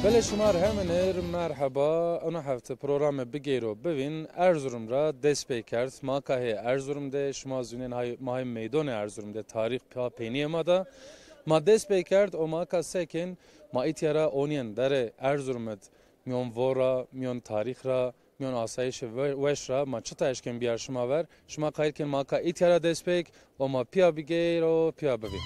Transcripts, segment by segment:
بله شمار همینر مرحبا انا هفته پروگرام بگیرو ببین ارزورم را دست پی کرد ما که ارزورم ده شما زنین های میدان ارزورم ده تاریخ پینی ما ده ما دست پی کرد و ما که سکن ما ایتیارا اونین در ارزورمد میون ورا میون تاریخ را میون آسایش وش را ما چطور اشکن بیار شما ور شما قاید کن ما که ایتیارا دست پیک و ما پیا بگیرو پیا ببین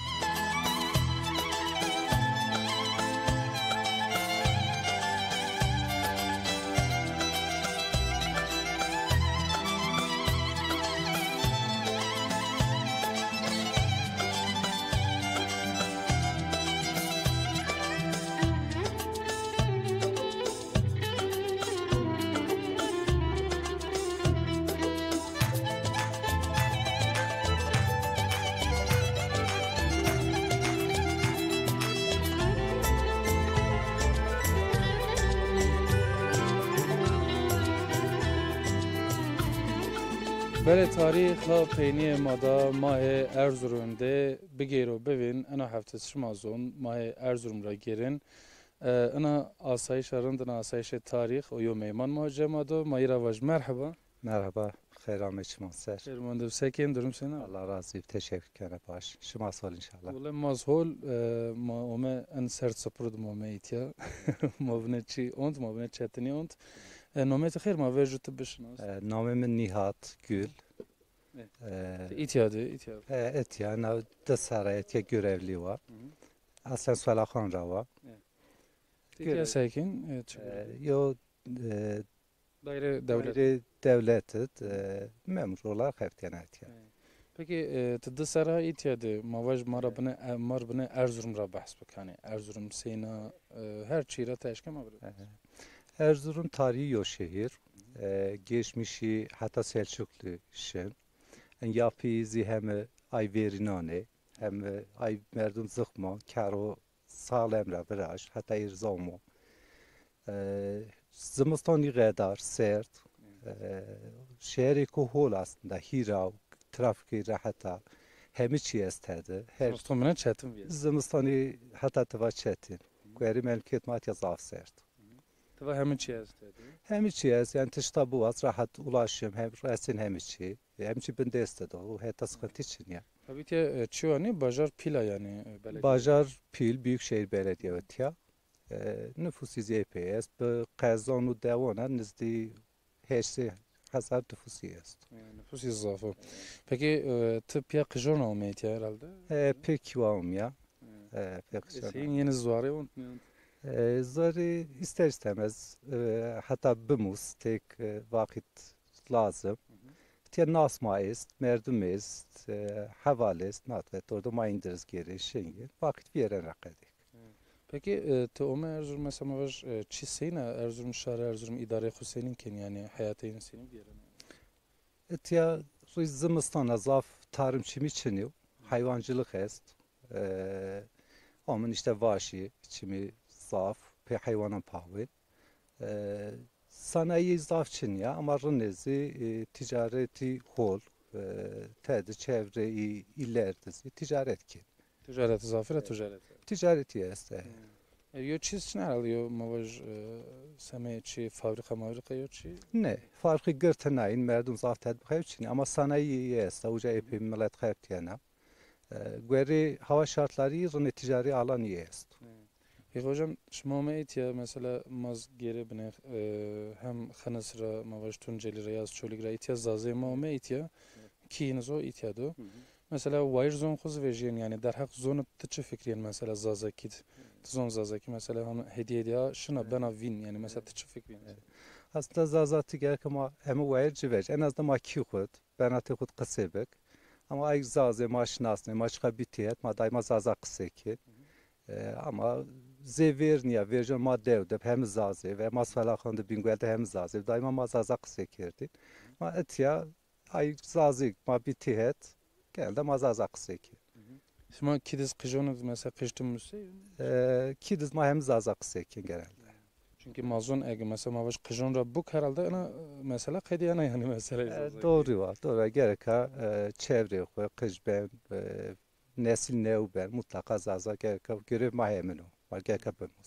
بله تاریخ پینی مادا ماه ارزورمده بگیرو ببین انا هفته شما زون ماه ارزورم را گیرن انا آسایش رندن آسایش تاریخ و یو میمان مهاجه مادا مایی رواج مرحبا Merhaba, خیرام شما سر. خیر ماندو سکن درم سنا Allah razı olsun, teşekkür ederim baş. شما سال inşallah. ولی مازهول ما اومه ان سرت سپرد ما میتیا ما بنه چی اند ما بنه چتنی اند نومت خیر ما وجود بشناس Namım Nihat Gül. ایتیاده Etya, da saray etya görevli var. Aslen Sualakhan Rava. ایتیا سکن Yo daire devlet devletit, memur olarak hepten etya. Peki تدسرها ایتیاده مواج مار بنه ارزورم را بحث بکنی ارزورم سینا her çiğra teşke mi var? Erzurum tarihi yo şehir. Geçmişi hatta Selçuklu şen. Yapıyı hem ay verinane hem ay merdum zıkma karo sağlam ra viraj hatta irzamo. Zımistani kadar sert. Şehri kohol aslında hira trafik rahata hemi çi estedi. Her Zımistani çetin bir. Zımistani hatta teva çetin. Geri melkiyet mat yazaf sert. Teva hemi çi estedi. Hemi çi es yani tışta bu az rahat ulaşım hem resin hemi çi. Hemi çi binde estedi o hatta sıkıntı için ya. Tabii ki çuani Bajar Pila yani belediye. Bajar Pil Büyükşehir Belediyeti ya. Nüfusu ZPS bu kazanu devona nizdi hepsi hazar nüfusu est. Nüfus izafı. Peki tıp ya kıjon olmayı herhalde? Pek var ya. Pek Senin yeni zuarı unutmuyorum. Zarı ister istemez hatta bımuz tek vakit lazım. Tiyan nasma est, merdum est, havale est, natvet orada mayındırız geri şeyi. Vakit bir yere rakadik. Peki Teome Erzurum mesela var çi seyna Erzurum şehri Erzurum idare Hüseyin'in ken yani hayatı senin bir yerine. Tiya Zımistana zaf tarım çimi çiniyor. Hayvancılık est. Onun işte vahşi çimi zaf pe hayvanın pahvin. Sanayi zaf çin ya ama rınezi ticareti hol. Tedi çevre illerdizi ticaret ki. Ticaret zafire ticaret. Ticareti est. Yo çiz ne alıyor mavaj seme çi fabrika yo çi? Ne? Farkı gırtınayın merdum zaf tedbik hepsini ama sanayi est. Uca epi millet heptiyana. Geri hava şartları rını ticari alan est. Peki hocam şmameyt ya mesela maz geri bine hem xanasra mavaj tunceli reyaz çolig ra ihtiyaç zazı mameyt ya ki o ihtiyado. Mesela wayr zon khuz vejiyen yani der hak zonu tıçı fikriyen mesela zazakit. Zon zazaki mesela hem hediye ya şuna bana win yani mesela tıçı fikriyen. Aslında zazatı gerek ama hem wayr civeç en azından maki khud benatı khud qasebek. Ama ay zazı maşnasne maçka bitiyet ma dayma zaza qseki. Ama zevir niye verjon madde de hem zazı ve masfala xandı bingwelde hem zazı dayma ma zaza qsekirdi. Ma etya ay zazı ma bitiyet geldi ma zaza qseki. Şma kidiz kıjonuz mesela kıştım müse? Kidiz ma hem zaza qseki genelde. Çünkü mazun ege mesela mavaş kıjon ra buk herhalde ana mesela hediyana yani mesela. Doğru var. Doğru gerek ha çevre koy kışben nesil ne ben mutlaka zaza gerek görev mahemino var gerek yapımız.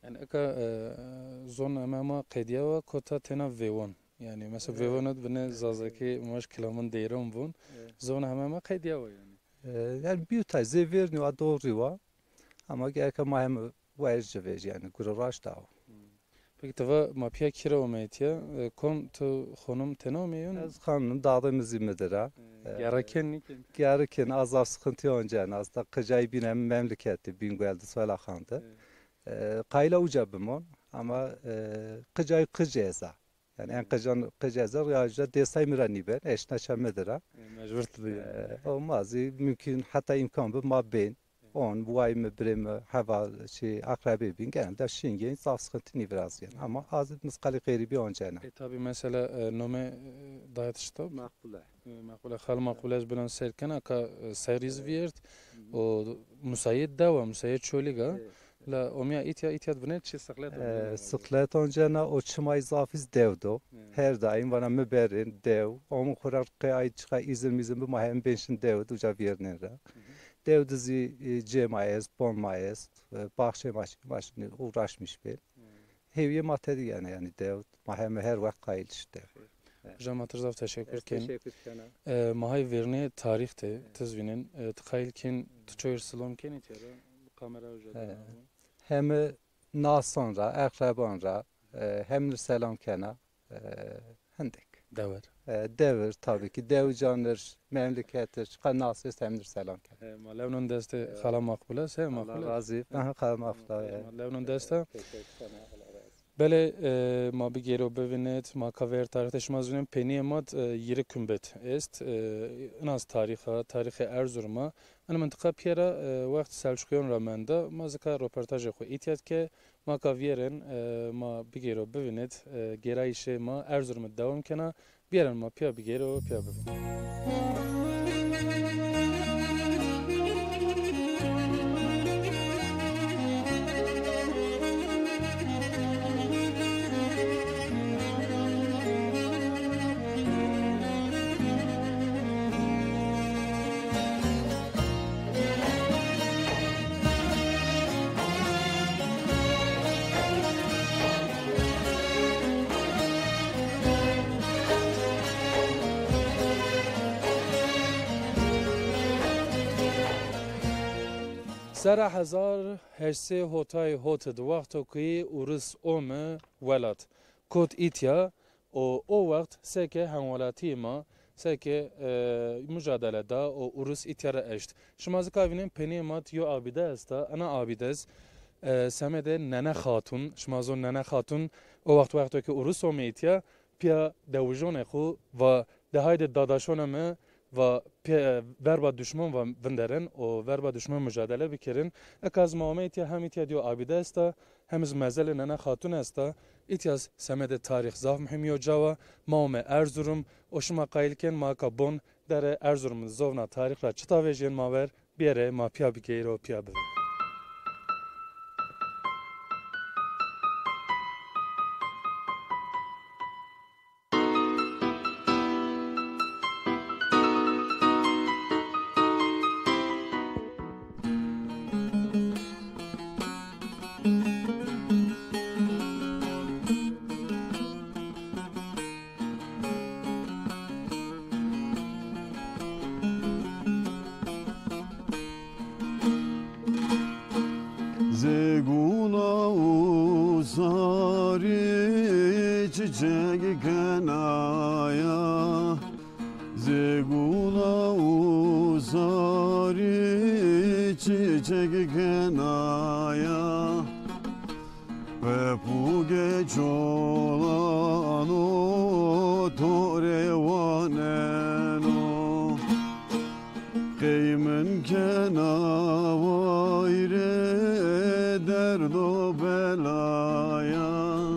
Yani zon ama qediye ve kota tena vevon. Yani mesela vevonat bine zazaki maş kilamın değerim bun. Zon ama qediye ve yani. Yani bir tay zeverni ve doğru var. Ama gerek ama hem verci ver yani gururaş da o. Peki tava mapya kira ometiya kon tu khonum tena omeyun. Az kanun dağdığımız imidir ha. Geraken niken. Gereken az az sıkıntı önce az da kıcay binem memleketi bin geldi söylekandı. Kayla ucabım on ama kıcay kıceza. Yani en kıceza riyajda desay mirani ben eşna çemedir ha. Mecburtu yani. Olmaz mümkün hatta imkan bu mabbeyn. On bu ay mı birimi hava şey akrabi bin genelde şingen zaf sıkıntı ni biraz yani ama az miskali garibi oncana. Tabi mesela nome dayatışta Makbule. makbule khal makbule bilen serken aka seriz virt o musayid da ve musayid çoliga la omya ityat bine çi saklet Sıklet oncana o çımay zafiz devdo. Her daim bana müberin dev. Onun kurar kay çıka izin bu mahem benşin devdo uca vernera. Dev dizi cemayez, bonmayez, bahçe maşını uğraşmış bir. Heviye materi yani dev mahem her vakit kayıl işte. Hocam hatırzav teşekkür ken. Teşekkür ederim. Mahay verni tarihte tezvinin tıkayıl ken tuçoyur silom ken ityara kamera hocam. Hem nasonra, akrabanra, hem selam kena, hendek. Dever. Devir tabii ki devcanır, memlekettir, kanasız hem selam kena. Malevnun deste khala makbule se Allah makbule. razı. Ben kala makbule. Malevnun deste. Bele ma bi gero bevinet ma kaver tarihte şmazvinin peniye mat yeri kümbet est nas tarihi Erzurum'a ana mantıqa piyera vakt Selçukyon ramanda mazika röportaj xo itiyat ke ma kavieren ma bi gero bevinet gerayişe ma Erzurum'a devam kena bieren ma piya bi gero piya bevin. سر هزار هرسه هوتای هوت دو وقت که ورس اوم ولات کود ایتیا او وقت سکه همولاتی ما سکه mücadele da o urus ityara eşt. Şimazı kavinin peni mat yo abide esta ana abidez semede nene hatun şimazı nene hatun o vakti ki urus o metya pia devjone xu ve dehayde dadaşone و verba düşman ve vinderen o verba düşman mücadele bikirin ekaz muameti hem itiyadiyo abide esta hemiz mezele nene hatun esta itiyaz semede tarih zaf mühimiyo cava maume Erzurum o şima qayilken ma kabon dere Erzurum'un zovna tarihra çıta vejyen maver bir yere ma piya bikeyro piya bivin. Zeguna uzari çiçek kanaya Zeguna uzari çiçek kanaya Ve bu geç olan o torevaneno Kıymen kenavayre derdo belaya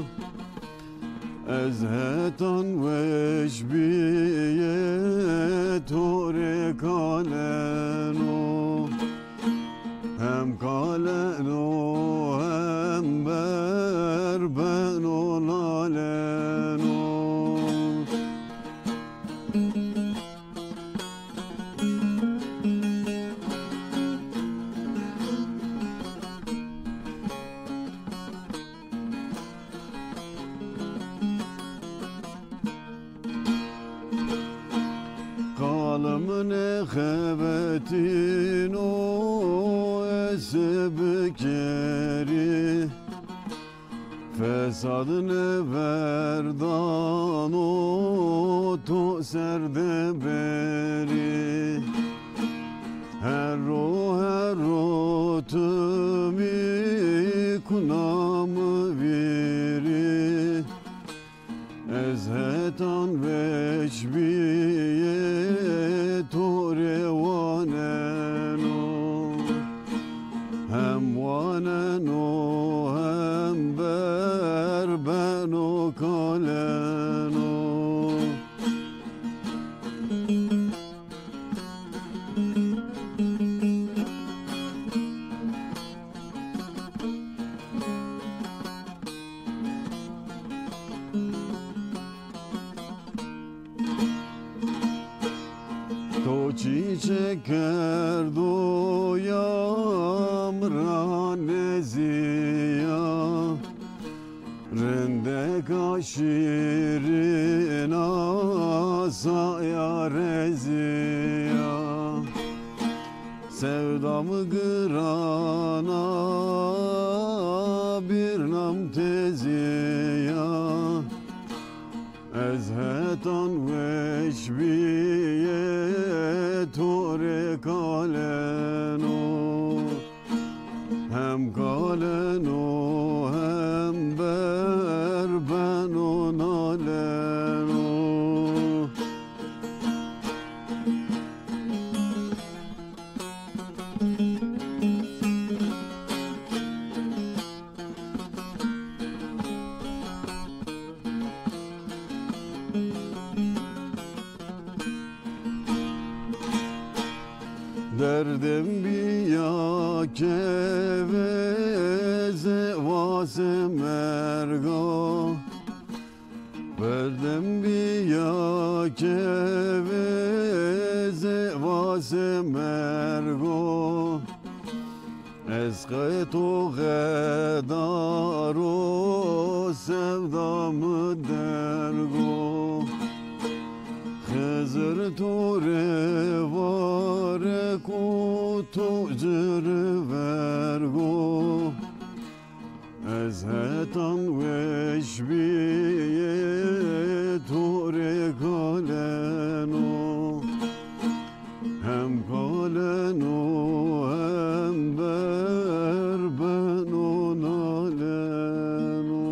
ezhetan veşbiye tore kaleno hem kaleno hem berbeno laleno Metin o esbekeri Fesadını verdan o to serde beri Her o tümi kunamı veri Ezhetan veçbiye torevaneno Hem vaneno hem berbeno kaleno To çiçeker doyam raneziya Rende kaşirin asaya reziya Sevdamı kırana bir nam teziya Ezhetan veşbiye tore kaleno Hem kaleno hem berbeno naleno Derdim biya keveze vase mergo Derdim biya keveze vase mergo Esqeto gedaro sevdamı dergo Hızır tore vare kutu cırı vergo Ezhetan veşbiye tore kaleno Hem kaleno hem berbeno naleno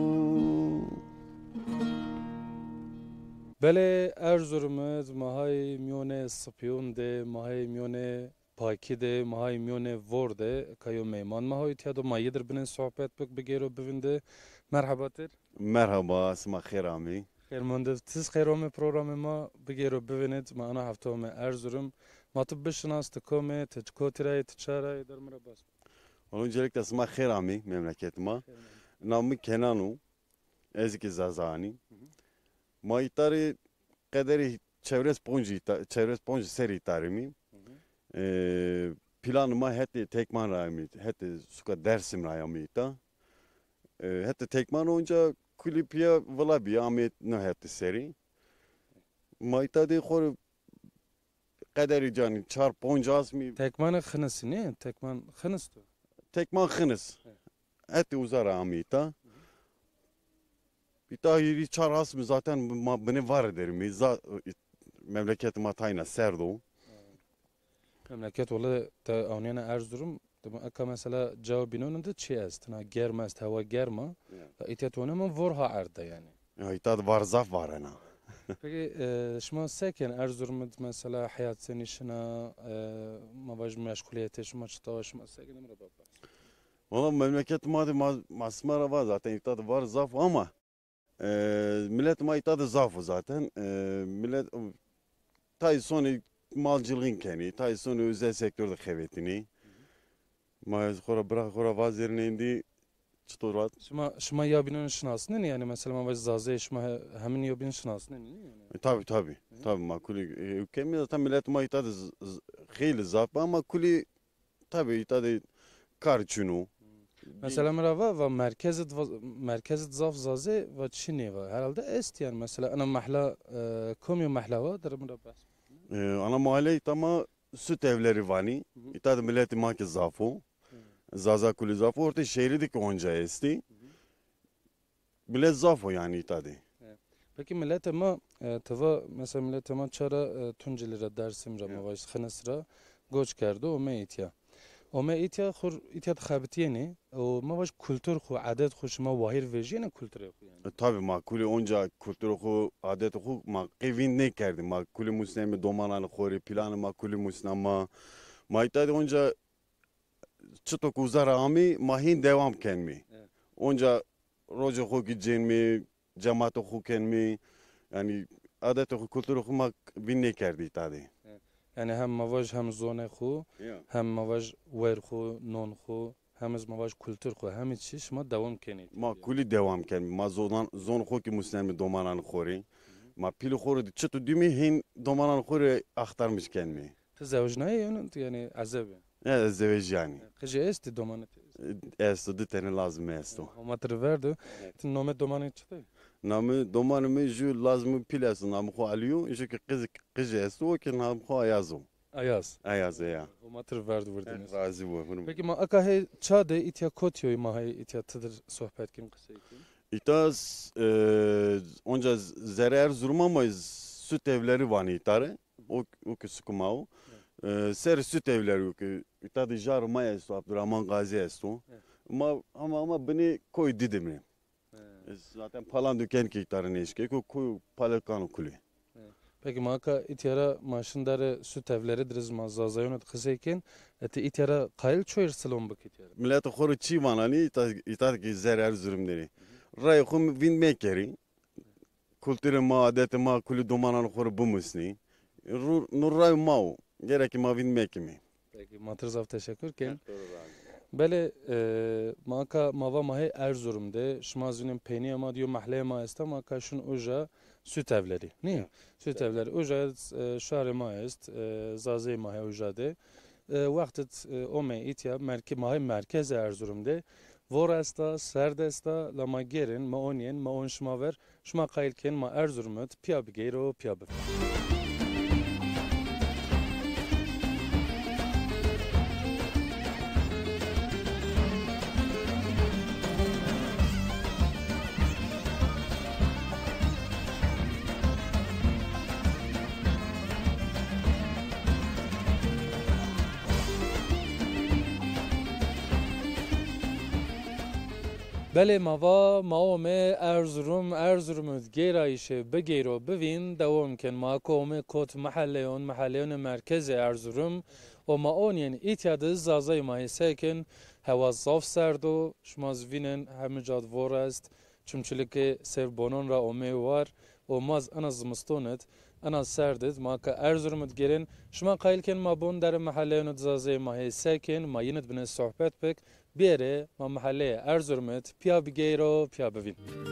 بله ارزورمت ماهای میونه سپیون ده ماهای میونه پاکی ده ماهای میونه ورده کایو میمان ماهای تیادو مایه در بنین صحبت بک بگیرو ببینده مرحبا تر Merhaba, اسمع خیر عمی. خیر مانده تیز خیرامه پروگرام ما بگیرو ببینید ما انا هفته همه ارزورم ما تو بشناس تکومه تچکو تیرای تچارای در مرا باز Öncelikle اسمع خیر عمی memleketime. Namı Kenanu, Ezgi Zazani. Maytari kaderi çevres ponji seri tarimi. Planıma heti tekman raymi, heti suka dersim rayamita. Heti tekman onca kulipiya vlabi amet ne heti seri. Maytadi khor kaderi cani çar ponjas mi tekmanı khınısı ne? Tekman khınıstı. tekman khınıs. Heti uzara amita. Bir daha yeri çar asmi zaten beni var ederim. Memleketim Hatay'na serdo. Memleket ola ta avniyana Erzurum. Aka mesela cevabinin de çi est. Na germa est hava germa. İtiyat ona mı vorha arda yani. Ya itad var zaf var ana. Peki şuma seken Erzurum'da mesela hayat senin işine mavaj meşguliyeti şuma çıta şuma seken emre baba. Valla memleketim hadi masmara var zaten itad var zaf ama millet ma itad zafı zaten. Millet tay sonu malcılığın keni, tay sonu özel sektörde kıymetini. Ma khora vazirin indi çıtorat. Şuma yabinin şınasın ne yani mesela mavaj zaze şuma hemin yabinin şınasın ne yani. Tabi. Ma kuli ülkemi zaten millet ma itad khil zaf ama kuli tabi itad karçunu. Mesela merhaba ve merkezit zaf zaze ve çini var. Herhalde est yani mesela ana mahla komyo mahla var der merhaba. Ana mahalle ama süt evleri vani. İtadı milleti maki zafo. Zaza kuli zafo. Orta şehirdik onca esti. Millet zafo yani itadı. Peki millet ama tava mesela millet ama çara tuncelere dersim rama baş xanasra göç kerdi o me itya. O me itya xur itya xabtiyeni o ma baş kültür xu adet xu ma vahir vejine kültür xu yani. Tabii ma kuli onca kültür oku adet oku ma evin ne kerdi ma kuli muslimi domanan xori planı ma kuli muslima ma itadı onca çıtok uzara ami mahin devam kenmi. Onca rojo xu gideceğin mi cemaat oku kenmi yani adet oku kültür oku ma vin ne kerdi itadı. Yani hem mavaj hem zone xu hem mavaj wer xu non xu hem az mavaj kültür xu hem içi şma devam kenit. Ma kuli devam kenmi ma zon xu ki muslimi domanan xori. Ma pili xori çıtı dimi hin domanan xori aktarmış kenmi. Tezavüj ne yani azab. Ya zeveji yani. Kıcı esti domanet. Esto de tane lazım esto. O matır verdi. Tin nome domanet çıktı. Namı domanımı ju lazım pilasın namı xo alıyor. İşte ki kız esto o ki namı xo ayazo. Ayaz. Ayazo ya. O matır verdi vurdunuz. Razı bu. Peki ma akahe çade itya kotiyoy ma hay itya tıdır sohbet kim kısa ikin. İtas onca zerer zurmamayız süt evleri vani itare. O ki sıkımao. Ser süt evleri o ki itadı jarma esto Abdurrahman Gazi esto. Ama beni koy didimi. Zaten palan dükkan ki itarı ne işke koy palakanı kuli. Peki ma aka ityara maşındare süt evleri diriz ma zazayonat kısa ikin. Eti ityara kayıl çoyur salon bak ityara. Millet xoru çi vanani itar ki zerer zürümleri. Ray xum vin mekeri. Kültürü ma adeti ma kuli domanan xoru bu musni. Nur ray mau. Gerek ma vin mekimi. Peki matır zav teşekkür ken. Bele maka mava mahe Erzurum'de şmazının peni ama diyor mahalle ma est ama kaşun oja süt evleri. Niye? Süt evleri oja şare ma est zaze mahe oja de. Vaktit ome itya mahe merkez Erzurum'de. Vorasta, serdesta, lama gerin, ma onyen, ma on şmaver, şma kaylken ma Erzurum'et, pia bigero, pia bif. بله ماوا ماومه ارزروم گیرایشه بگیرو ببین دوام کن ما کومه کوت محلیون مرکز ارزروم و ما اونین ایتیاد زازای ماهی سکن هوا زاف سردو شما زوینن همه جاد وار است چمچلک سر بانون را اومه وار و ماز انا زمستونت انا سردت ما که ارزرومت گیرن شما قایل کن ما بون در محلیون زازای ماهی سکن ما یند بین صحبت بک بیاره ما محله ارزرومت پیا بگیرو پیا ببین.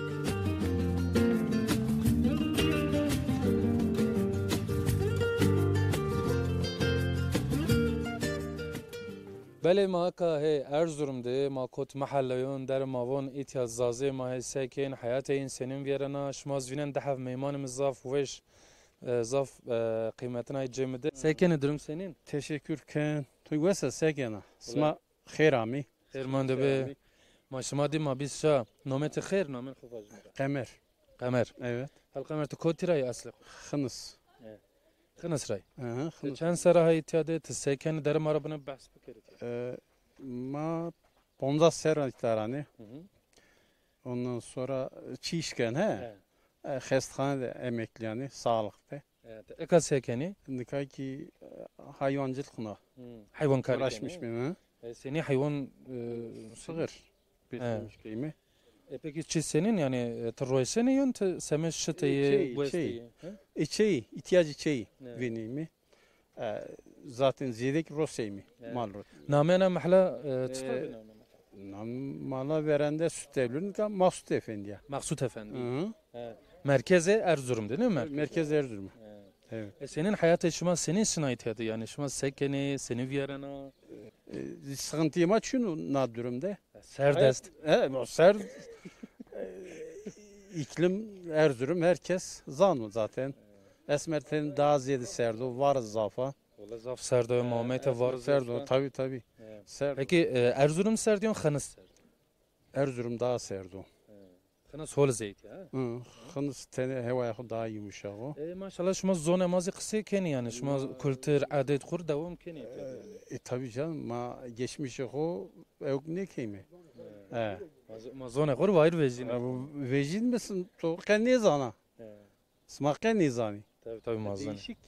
بله ما که ارزرومده ما کت محلیون در ماون ایتیا زازه ما ساکن حیات این سنین ویرنا شما زوینن دهف میمان مزاف وش زاف قیمتنا جمده ساکن درم سنین. Teşekkür ken. Tuygasa sekena. Sma خیرامی. خیر مانده به ما شما دی ما بیست شا نامت خیر نامن خوباج قمر. قمر. Evet. هل قمر تو کتی رای اصل Xınıs. خنس رای. Xınıs. چند سر های اتیاده تسکن در ما را بنا بحث بکرید. Ma bonza ser tarani. Ondan sonra çişken he. Xestxane emekli yani sağlıkta. Eka sekeni. Indika ki hayvancılıkla Hayvan kari. uğraşmış mı? Seni hayvan Sığır. Beslemiş kıyımı. Peki çiz senin yani terroy seni yön semes şıtayı bu estiyi. İçeği, ihtiyacı içeği Evet. vinimi. Zaten ziyedek Rosya'yı mı? Mal Namena mahla çıtı Mala verende süt evliliğinde Maksut Efendi ya. Maksut Efendi. Hı. Merkeze Erzurum değil mi? Merkez Erzurum. Evet. Senin hayat şuma senin sınaytıydı yani şuma sekeni, seni viyarana. Sıkıntıyım aç şunu na durumda. Serdest. Evet, ser iklim Erzurum herkes zanlı zaten. Esmerten daha ziyade serdu var zafa. Vallahi zaf Serdo'ya Muhammed var. Serdo tabii. Evet. Serdo. Peki Erzurum Serdiyon Xanız Serdi. Erzurum daha serdo. Xanız hol zeyt ya. Hınız tene hevaya daha yumuşak o. Maşallah şuma zon namazı kısa keni yani şuma kültür adet kur devam keni. Tabii canım ma geçmişi o yok ne kemi. Ma zon kur vayr vezin. Vecin misin? To kendi zana. Smak kendi zani. Tabii mazan. Değişik.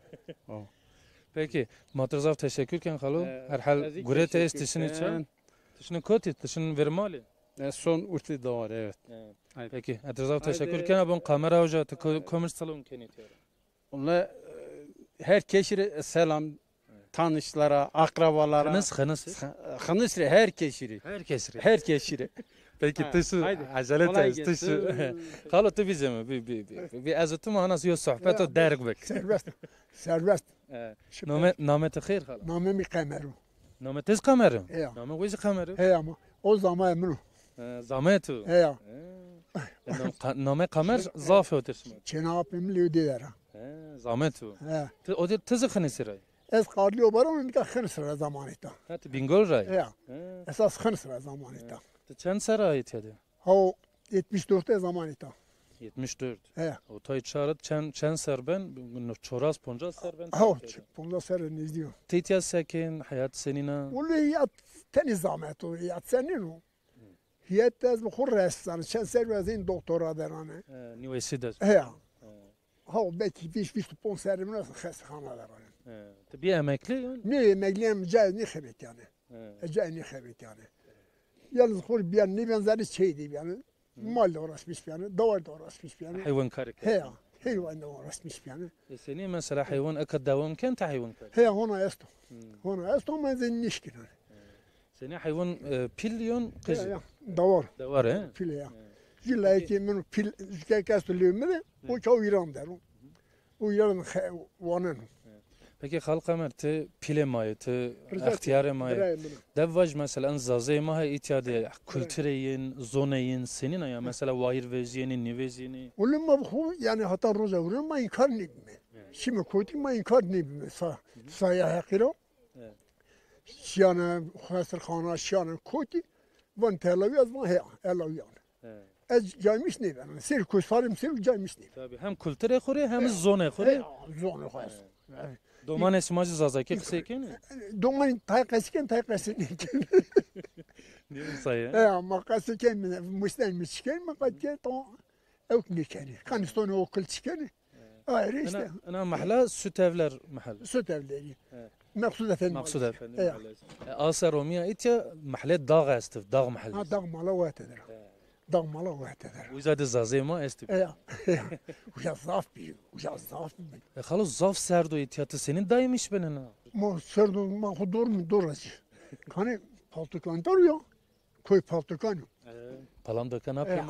Peki matırzav teşekkürken halu herhal gure test tişin için. Tişin koti tişin vermali. Son urti da var evet. Peki matırzav teşekkürken abon kamera hoca komers salon keni. Onlar herkese selam tanışlara, akrabalara. Xanız herkese. Herkese. Peki tişi acele tişi. Halu tu bize mi? Bir azıtı mı anas yok sohbet o derg bek. Serbest. Namet xeyr halu. Namemi kameru. Namet tez kameru. Ya. Namet wiz kameru. He ama o zaman emru. Zametu. He ya. Namet kamer zaf ötürsün. Çenapim lüdera. Zametu. He. O de tez xanisray. Ez karlıyor baram mi ka khın sıra zamanita. Hat bingol ray. He ya. Esas khın sıra zamanita. Çend sara ait yedi. Ha 74'te zamanita. 74. He. O tay çağırıp çend serben çoras ponca serben. Ha bunda ser ne diyor. Titya sekin hayat senina. Ulu ya teni zahmet o ya senin o. Hiyet tez bu khurrestan çen servezin doktora derane. Nüvesides. He ya. Ha belki bir pon serimine khasxana derane. Tabii emekli yani. Ne emekliyim cahil ne xebet yani. Cahil ne xebet yani. Yalnız khur biyan ne benzeri şeydi yani. Mal da uğraşmış yani. Davar da uğraşmış yani. Hayvan karik. He ya. Hayvan da uğraşmış yani. Seni mesela hayvan akad devam kan ta hayvan karik. He hona esto. Hona esto ma zen nişkin. Seni hayvan pilyon He kız. ya. Davar. Da var he. Pil ya. Jilla ki men pil kastu lümde o çav İran der. O İran vanen. Peki halk amerti pile mayı te ihtiyar mayı. Devvaj mesela zazay maha itiyade kültüreyin, zoneyin senin ya mesela vahir veziyeni, niveziyeni. Ulema bu yani hatta roza vuruyor ma inkar ne bilme. Şimdi koydu ma inkar ne bilme. Saya hakiro. Şiyana hasır khana şiyana koydu. Van telavi az van he elaviyan. Ez caymış ne ben. Sir kusarım sir caymış ne. Tabii hem kültüre khore hem zone khore. Zone khas. Doman esmacı zazaki kısayken. Doman taykasken taykasın. Ne sayı? Ama kasken müstelmişken ma kadke to evk nikeni. Kanistonu okul çıkeni. Ayrı işte. Ana mahla süt evler mahal. Süt evleri. Maksud efendim. Maksud efendim. Asa Romiya itya mahalle dağ estif, dağ mahalle. Ha dağ mala vatedir. Dağ mala vatedir. Uyzadı zazay ma estif. Uya zaf bir, uya zaf bir. Xalos zaf serdo ityatı senin daymış benena. Ma serdo ma hudur mu doracı. Hani paltukan duruyor. Koy paltukan. Palam döken yapayım.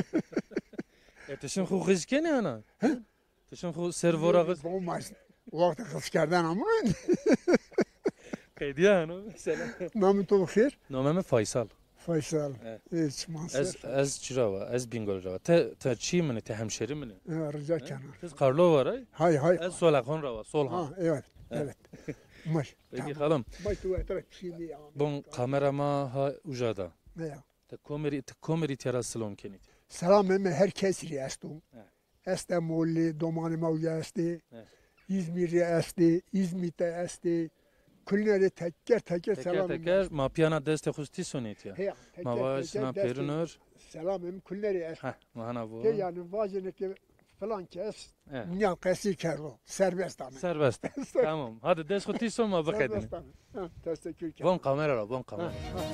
Tişin xu xizkeni ana. Tişin xu servora xız. Olmaz. Vakti kıskerden ama. Kaydiye ana. Selam. Namı to xir. Nomeme Faysal. Faysal. Hiç mansır. Ez çirava, ez bingol rava. Te çi mene, te hemşeri mene. Rica kenar. Tez Karlo var ay. Hay. Ez solakon rava, solhan. Ha evet. Maş. Peki halam. Maş tu etrek şimdi ya. Bon kamerama ha ujada. Ya. Te komeri terasılon kenit. Selam emme herkes riyastum. İstanbul'li, Domani Mavcası, İzmir'li esti, İzmit'te esti. Külleri teker selam. Teker mapiyana deste xusti sonit ya. Mavaş na perinör. Selam emme külleri esti. Mahana bu. Yani vazine ki falan kes. Niyal kesi kerro. Serbest ama. Serbest. Tamam. Hadi des xusti son ma bakadın. Serbest ama. Teşekkür ederim. Bon kamera, bon kamera.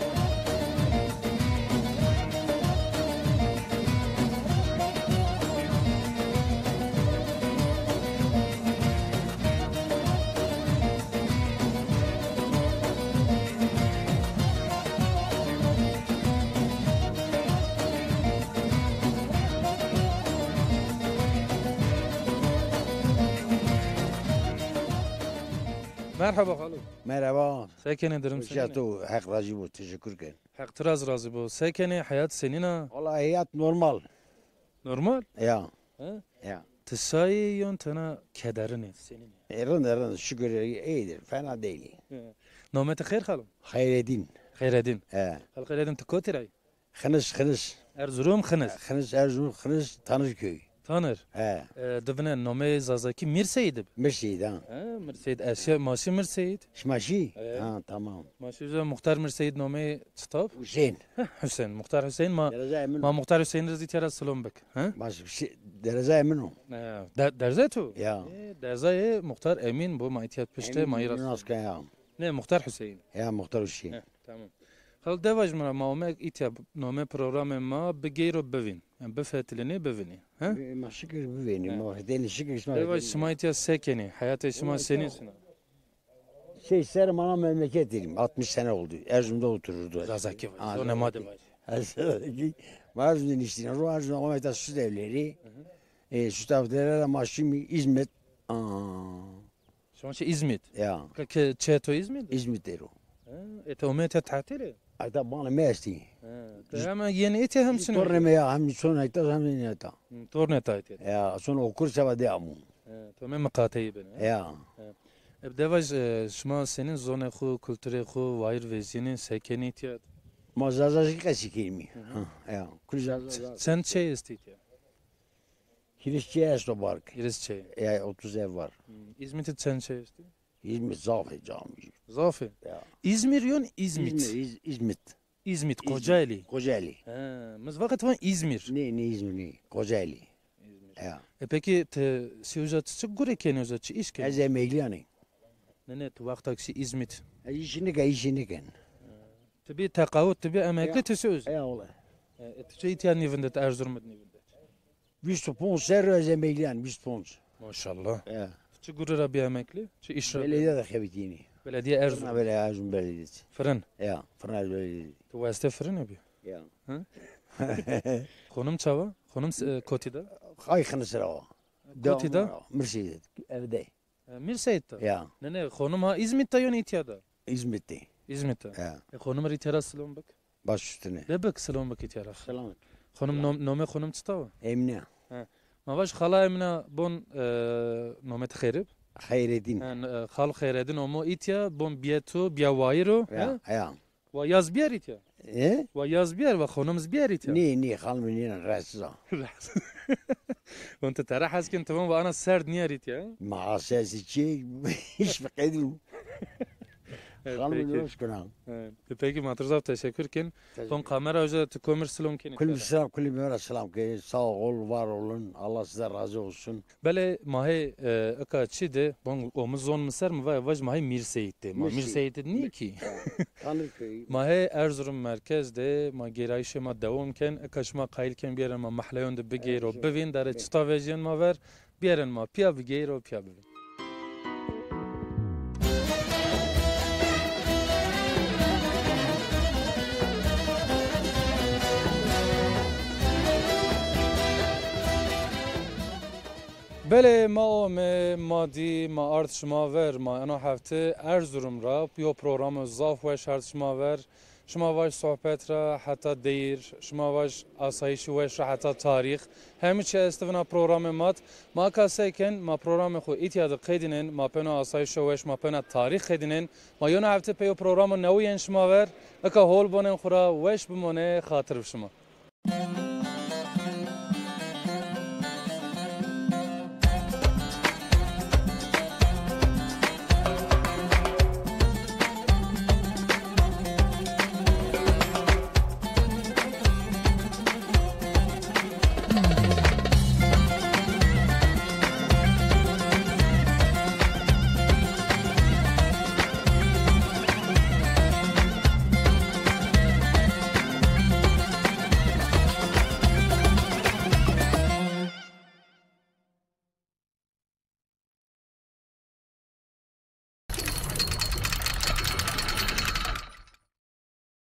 Merhaba halu. Merhaba. Sekene derim Ya seni. tu hak razı bu. Teşekkür ederim. Hak tıraz razı bu. Sekene hayat senina. Vallahi hayat normal. Normal. Ya. Ha? Ya. Tısayı yon tana kederini senin. Erın şükür iyidir. Fena değil. Nomete khair khalım. Hayredin. Khairedin. He. Hal khairedin tukotiray. Hınız. Erzurum khınız. Hınız Erzurum Hınız Tanrıköy. Tanır. He. Dibine nome zazaki Mirseyid. Meşid ha. Mirseyid Asya maşı Mirseyid. Şmaşi. Evet. Ha tamam. Maşı Muhtar Mirseyid nome çıtap. Hüseyin. Hüseyin. Muhtar Hüseyin ma Derece emin. ma Muhtar Hüseyin rızı tiyara salom bek. Baş derece emin o. Derze tu. Ya. Derze Muhtar Emin bu ma ihtiyat pişte ma yiras. Naska ya. Ne Muhtar Hüseyin. Ya muhtar Hüseyin. Tamam. Hal devaj mra ma omek itya nome programı ma begeyro bevin. Yani befetilini bevini. Ma şükür bu benim. Ma deli şükür ismi. Devaj şima itya sekeni. Hayatı şima senin sınav. Şey Serim ana memleket dedim. 60 sene oldu. Erzurum'da otururdu. Zazaki var. Ha, Zone madde var. Erzurum'dan işte. O Erzurum'da Ahmet'e süt evleri. Süt evleri ama şimdi İzmit. Şu an şey İzmit. Ya. Çeto İzmit. İzmit der o. Ete omete tatili. Hatta bana mesti. Ama yeni ete hem sınıf. Torneme ya hem son ayta hem ne ayta. Torne tayt. Ya son okur seva de amu. Tamam makateyi ben. Ya. Devaj şuma senin zone xu kültüre xu vayr vezinin sekeni ihtiyat. Ma zazazı kasi kelimi. Ya. Kul zazazı. Sen şey istiyat ya. Hristiyan esto bark. İriz şey. Ya 30 ev var. İzmit'te sen şey istiyat. İzmit zafi cami. Zafi. Ya. İzmir yon İzmit. İzmit. İzmit Kocaeli. Kocaeli. Biz vakit var İzmir. Ne İzmir ne? Kocaeli. Ya. Peki te siyuzat çık gure kene uzat iş kene. Ez emekliyani. Ne tu vaktaksi İzmit. İşiniken. Tabi tekavut tabi emekli te söz. Ya ola. Te itiyan nivindet Erzurum nivindet. 100 pons ser ez emekliyani 100 pons. Maşallah. Ya. Çık gure rabi emekli. Çık iş rabi. Belediye de xebitini. Belediye Erzurum. Böyle Erzurum Belediyesi. Fırın. Ya. Fırnaz Belediyesi. Tu veste fırın abi. Ya. Konum çava. Konum Kotida. Hay xınısıra o. Kotida. Mürşid. Evde. Mirseyit'te. Ya. Ne konum ha İzmit'te yon itiyada. İzmit'te. İzmit'te. Ya. Konum ritera silom bak. Baş üstüne. De bak silom bak itiyara. Selamet. Konum nome konum çıtava. Emine. Ma baş xala emine bon nomet xerib. Hayreddin. Xal xeredin omo itya bon biyetu biya vayro. Ya. Ya. Ve yaz biyer itya. Ve yaz biyer ve konumuz biyer itya. Ne halminin rahatsıza. وانت ترى حاسس كنت تمام وانا سرد نياريت يا مع اساسي شيء ايش بقدروا خلوا نروح كنا Peki Matrzav teşekkür kin. Son kamera hoca tükomür silom kin. كل selam كل مره selam ki sağ ol var olun Allah size razı olsun. Bele mahi aka çide bon omuz zon mısır mı var vaj mahi Mirseyit'te. Mirseyit'te niye ki? Tanrıköy. Mahi Erzurum merkezde ma gerayşe ma devam ken akaşma kailken bir yere ma mahlayon de begero bevin dare çıta vejyen ma ver bir yere ma piya begero piya bevin. بله ما مادی ما ارد شما ور ما انا هفته ارزورم را یا پروگرام زاف و شرط شما ور شما واش صحبت را حتی دیر شما واش آسایش وش را حتی تاریخ همه چه استفنا پروگرام مات ما کاسه کن ما پروگرام خو ایتیاد قیدینن ما پنا آسایش وش ما پنا تاریخ قیدینن ما یون هفته پیو پروگرام نوین شما ور اکا هول بونن خورا وش بمونه خاطر شما